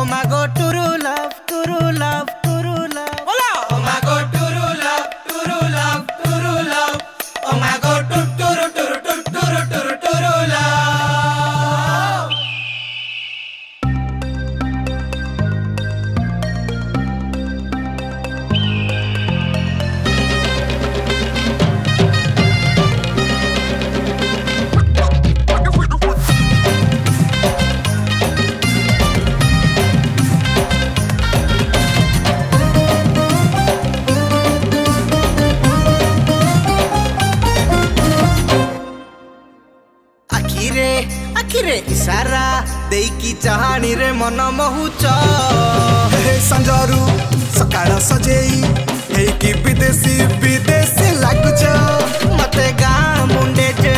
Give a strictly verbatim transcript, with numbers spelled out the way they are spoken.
my god, true love, true love, true love. Hola. Oh my god, true love, true love, true love. Oh my god, true, true, true, true, true, true, true love. आखिरे आखिरे इशारा देकी चाहानी रे मन मोहुच संजरू सकाळ सजेई हे की विदेशी विदेशी लागुच मते गाँ मुंडे जे